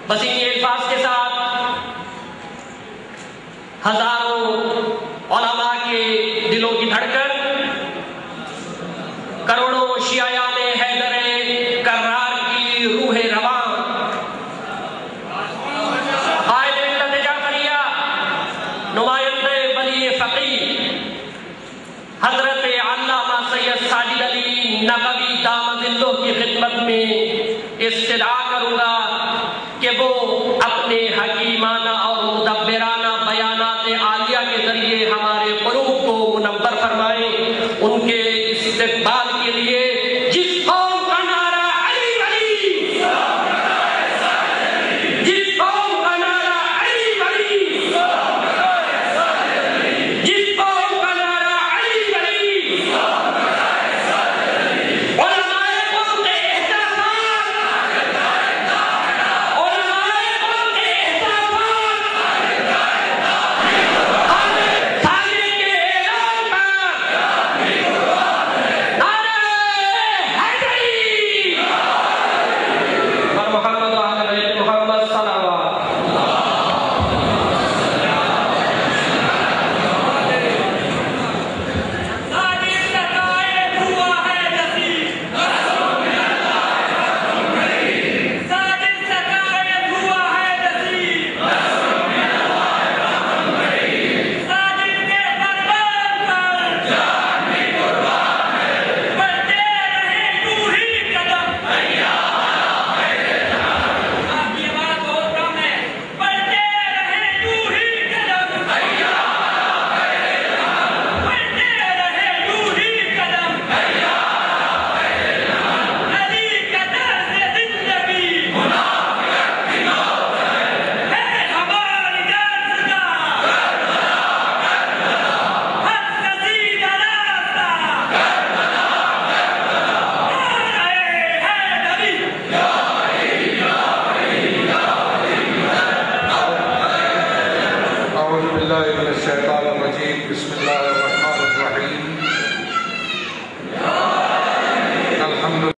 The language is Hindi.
बस इन्हीं अल्फाज के साथ हजारों उलमा के दिलों की धड़कन, करोड़ों शियायाम हैदरे कर्रार की रूह रवां, कायद मिल्लत जाफरिया, नुमाइंदे वली फकीर हजरत अल्लामा सैयद साजिद अली नक़वी दामदिल्लो की खिदमत में इस्तिदा करूंगा कि वो अपने हकीमाना और मुदब्बिराना बयानात आलिया के जरिए हमारे क़ुलूब को मुनव्वर फरमाएं। उनके इस्तिक़बाल के लिए जिस कौम का नारा अली वली, जिस कौम का नारा अली वली, जिस कौम का नारा अली वली, उलमाए कौम के एहतराम, उलमाए कौम के एहतराम, साजिद के ऐलान पर नारे हैदरी और मोहम्मद व आले मोहम्मद सल्लल्लाहु साजिद लगाए हुआ है नसीब, साजिद लगाए हुआ है नसीब, साजिद के बरबाद पर बढ़ते रहे यूं ही कदम। आपकी आवाज बहुत कम है। बढ़ते रहे यूं ही कदम, बढ़ते रहे यूं ही कदम। अली का दर्द जिंदगी है हमारी दर्द का हद कसीदा रास्ता। अऊज़ु बिल्लाहि मिनश शैतानिर रजीम। बिस्मिल्लाहिर